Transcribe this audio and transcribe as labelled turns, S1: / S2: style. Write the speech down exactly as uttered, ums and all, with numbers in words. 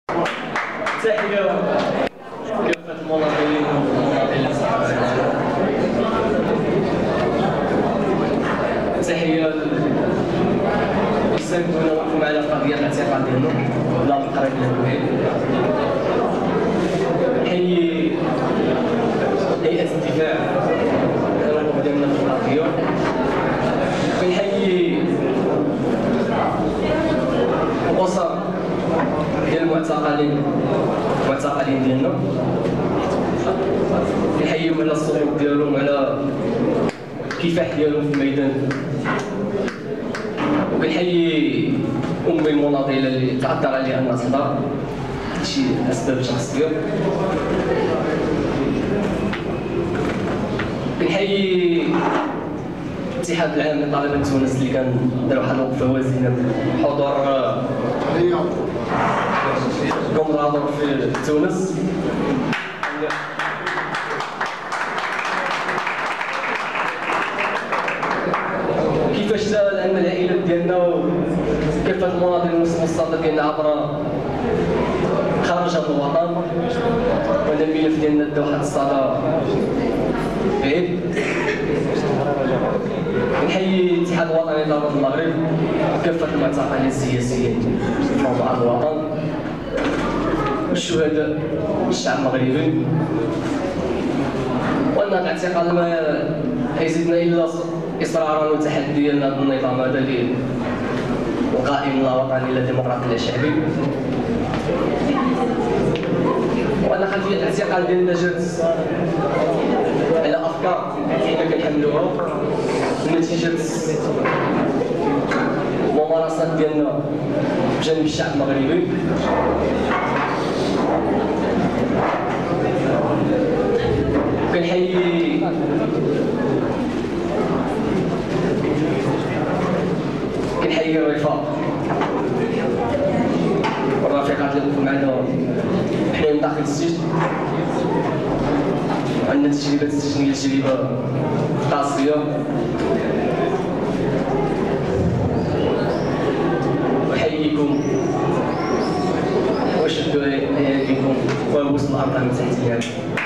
S1: تحية كافة المناضلين والمناضلات. تحية للساكنون وقفوا على قضية الاعتقال ديالهم بلا القريب لا البعيد. نحيي هيئة الدفاع الرقم ديالنا في القضية. كنحيي الأسر ديال المعتقلين المعتقلين ديالنا. كنحييهم على الصمود ديالهم على الكفاح ديالهم في الميدان. وكنحيي امي المناضله اللي تعذر عليها انها تهضر شي اسباب شخصيه. كنحيي الاتحاد العام لطلبه تونس اللي كان دار واحد الوقفه وازنه بحضور كومرادور في تونس. كيفاش ساهل ان العائلات ديالنا وكافه المناضلين والمستنصر ديالنا عبر خارج هذا الوطن، وهذا الملف ديالنا دا واحد الصدى بعيد. نحيي الاتحاد الوطني لطلبة المغرب وكافه المعتقلين السياسيين في موضوع الوطن والشهداء الشعب المغربي. وان الاعتقال ما يزيدنا الا اصرارا وتحديا لهذا النظام هذا اللي القائم لا وطني لا ديمقراطي لا شعبي. وان خلفيه الاعتقال ديالنا جات على افكار كنا كنحملوها نتيجه الممارسات ديالنا بجانب الشعب المغربي. كنحيي كنحيي الرفاق والرفيقات اللي وقفوا معنا حنا من داخل السجن. عندنا تجربه السجنيه تجربه قاسيه، احييكم واشدوا ايديكم وبوسوا الارض من تحت اليد.